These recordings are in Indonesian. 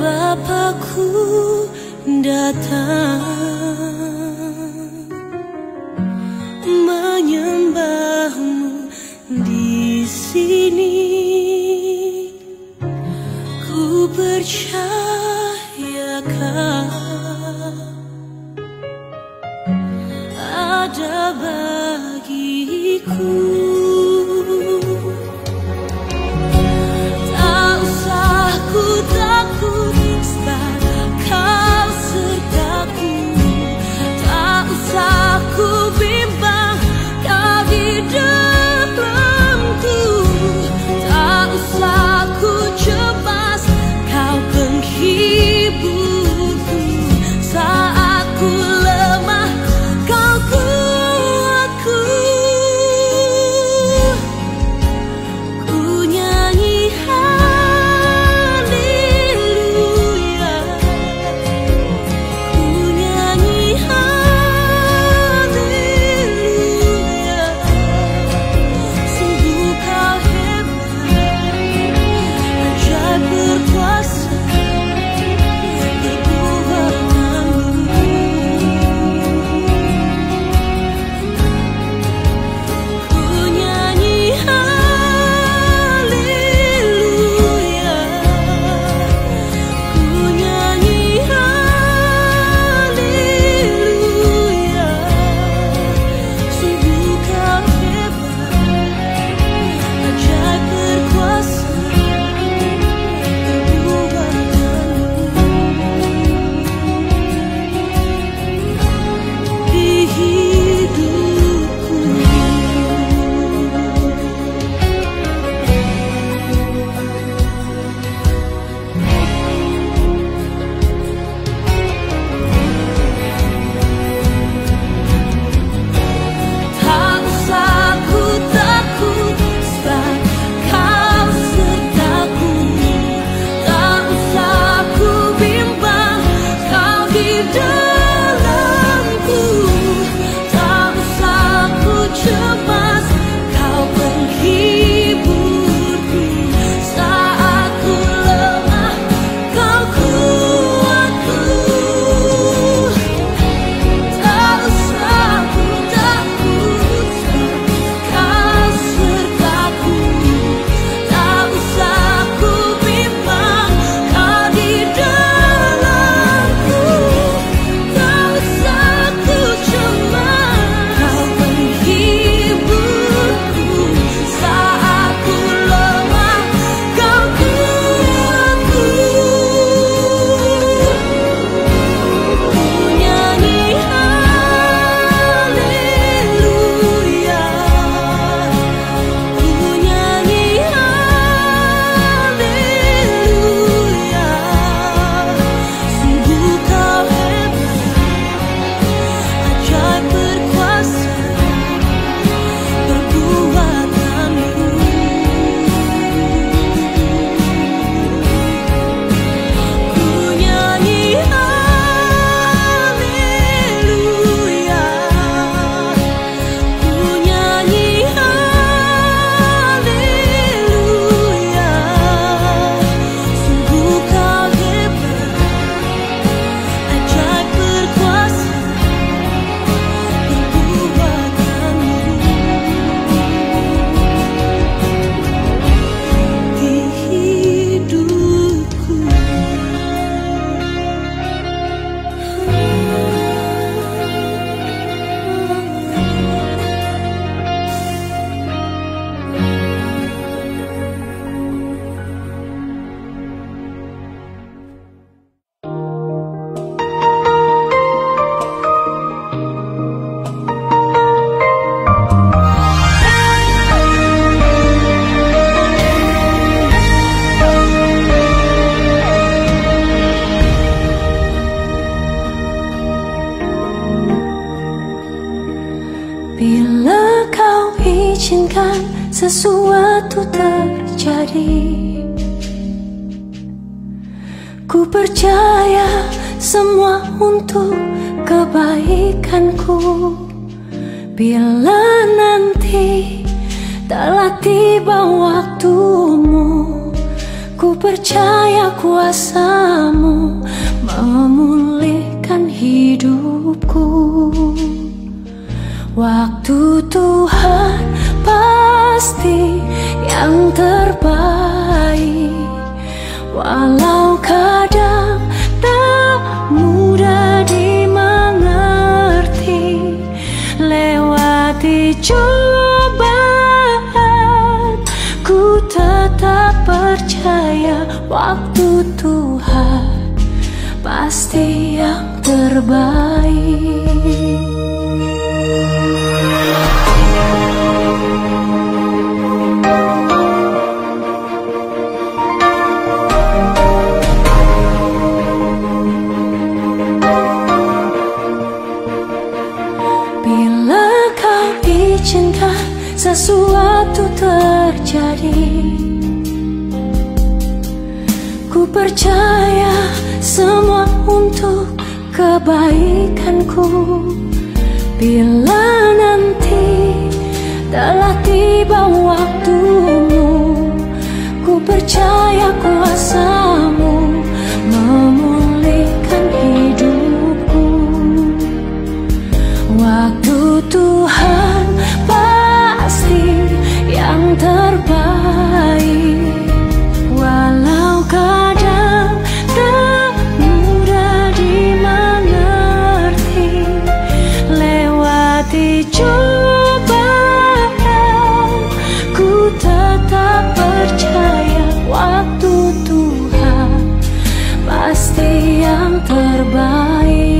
Bapakku datang menyembahmu di sini. Ku percayakan ada bagiku. Tak usah ku takut, sebab kau sertaku. Tak usah ku bimbang, kau di dalamku. Tak usah ku cemas, kau penghiburku. Saat ku lemah, kau kuatku. Ku nyanyi haleluya, ku nyanyi haleluya. Sungguh kau hebat, ajaib berkuasa. Bila kau izinkan sesuatu terjadi, ku percaya semua untuk kebaikanku. Bila nanti telah tiba waktumu, ku percaya kuasamu pasti yang terbaik. Bila kau izinkan sesuatu terjadi, ku percaya semua untuk kebaikanku. Bila nanti telah tiba waktumu, ku percaya kuasamu memulihkan hidupku. Waktu Tuhan pasti yang terbaik. Walau kadang tak mudah dimengerti, lewati cobaan, ku tetap percaya waktu Tuhan pasti yang terbaik.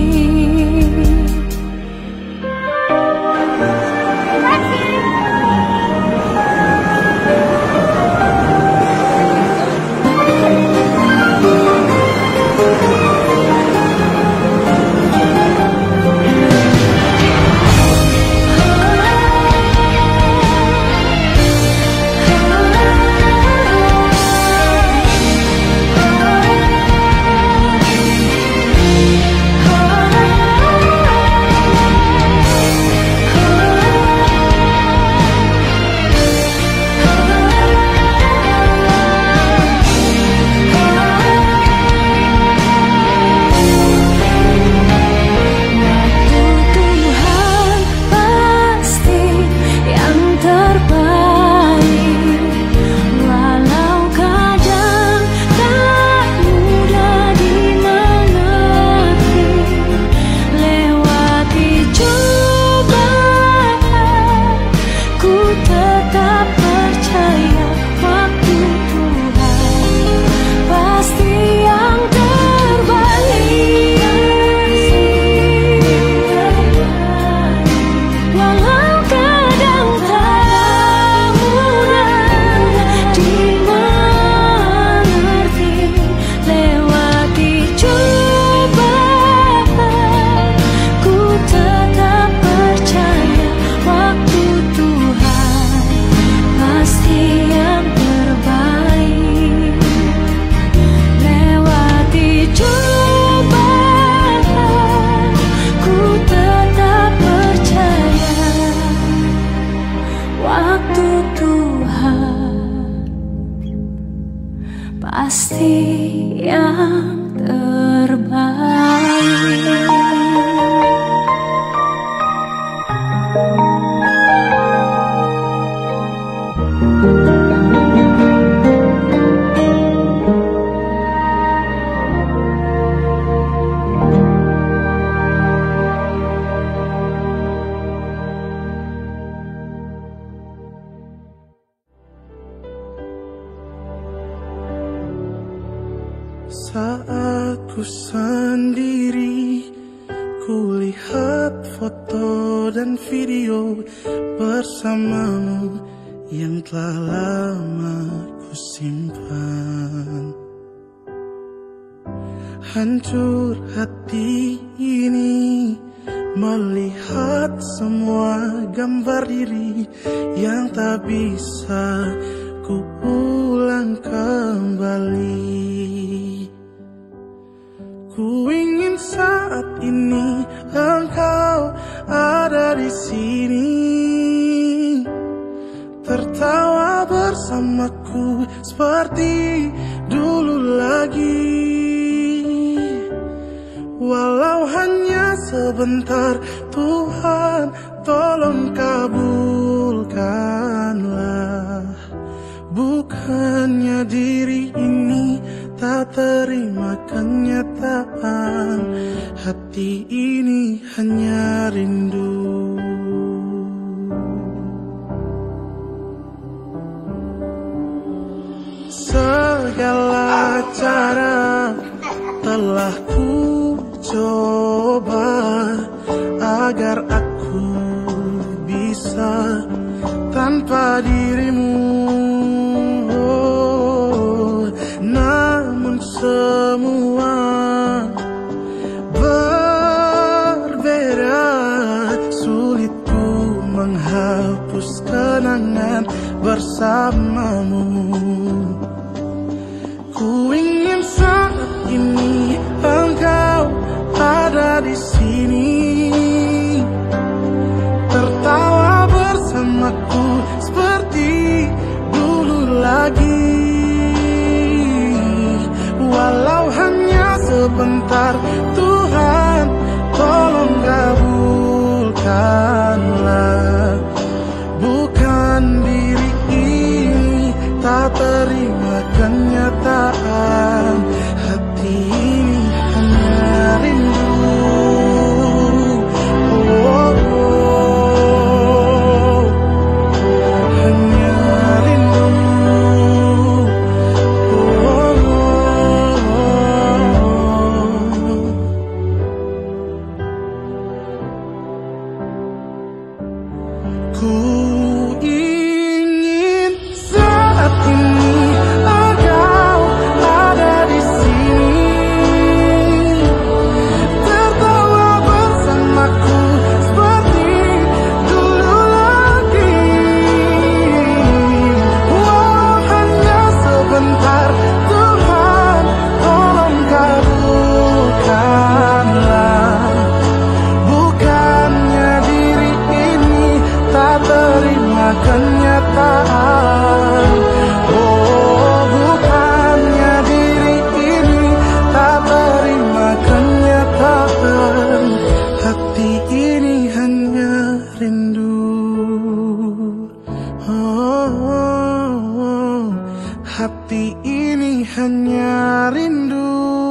Pasti yang terbaik. Saat ku sendiri, ku lihat foto dan video bersamamu yang telah lama ku simpan. Hancur hati ini melihat semua gambar diri yang tak bisa ku ulang kembali. Ku ingin saat ini engkau ada di sini, tertawa bersamaku seperti dulu lagi. Walau hanya sebentar, Tuhan tolong kabulkanlah. Bukannya diri ini tak terima kenyataan, hati ini hanya rindu. Segala cara telah ku coba agar aku bisa tanpa dirimu. Namun semua berbeda, sulit ku menghapus kenangan bersamamu. Ku ingin saat ini engkau ada di sini, tertawa bersamaku seperti dulu lagi. Walau hanya sebentar, Tuhan tolong kabulkanlah. Bukan diri ini tak terima kenyataan, hati ini hanya rindu. Hanya rindu. Ku ingin saat ini engkau ada di sini, tertawa bersamaku seperti dulu lagi. Walau hanya sebentar, Tuhan tolong kabulkanlah. Bukannya diri ini tak terima kenyataan. Oh, bukannya diri ini tak terima kenyataan, hati ini hanya rindu. Oh, hati ini hanya rindu.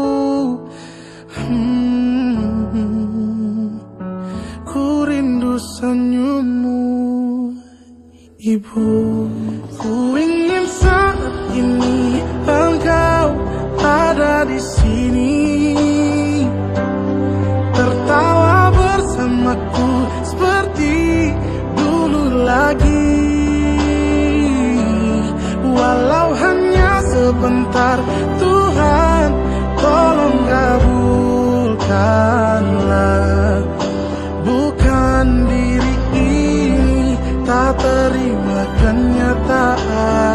Ku rindu senyummu, Ibu. Ku ingin saat ini engkau ada di sini, tertawa bersamaku seperti dulu lagi. Walau hanya sebentar, Tuhan tolong kabulkanlah. Bukan diri ini tak terima kenyataan.